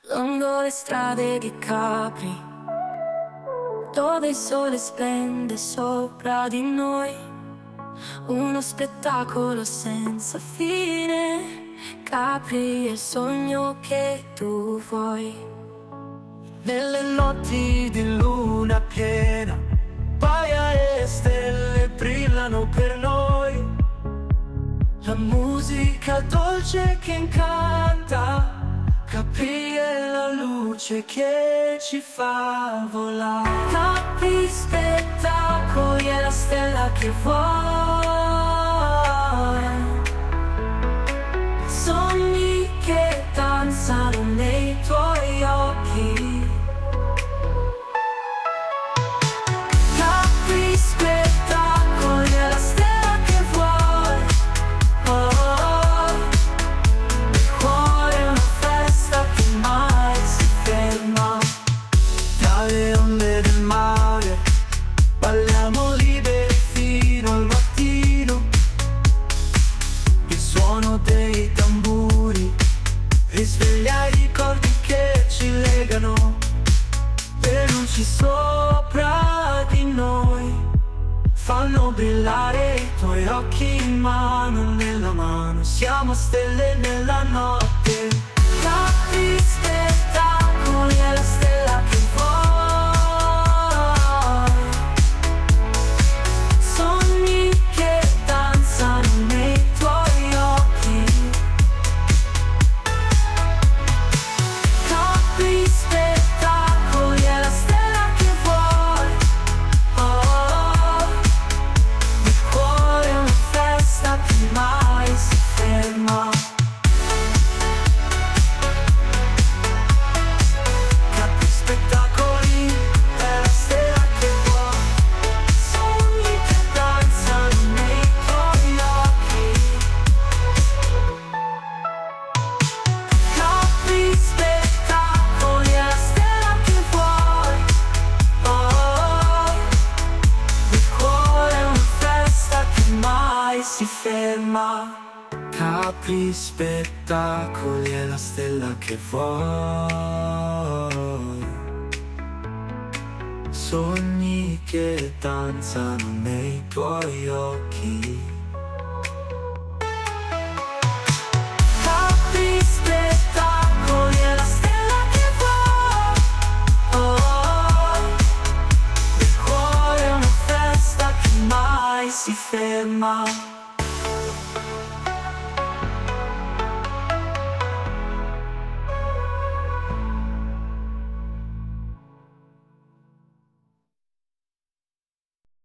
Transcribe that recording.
lungo le strade di Capri, dove il sole splende sopra di noi, uno spettacolo senza fine. Capri è il sogno che tu vuoi. Nelle notti di luna piena, paia e stelle brillano per noi. La musica dolce che incanta, Capri è la luce che ci fa volare. Capri spettacoli è la stella che vuoi. Sogni che danzano nei tuoi occhi. Capri spettacoli è la stella che vuoi. Oh, oh. Il cuore è una festa che mai si ferma. Dalle onde del mare balliamo liberi fino al mattino. Il suono dei tamburi risveglia i ricordi che ci legano. Le luci sopra di noi fanno brillare i tuoi occhi in mano nella mano. Siamo stelle nella notte. Capri spettacoli è la stella che vuoi. Sogni che danzano nei tuoi occhi. Capri spettacoli è la stella che vuoi. Oh, oh. Il cuore è una festa che mai si ferma. Capri spettacoli è la stella che vuoi. Sogni che danzano nei tuoi occhi. Capri spettacoli è la stella che vuoi. Oh, oh. Il cuore è una festa che mai si ferma. Capri spettacoli è la stella che vuoi. Sogni che danzano nei tuoi occhi. Capri spettacoli è la stella che vuoi. Oh, oh. Il cuore è una festa che mai si ferma.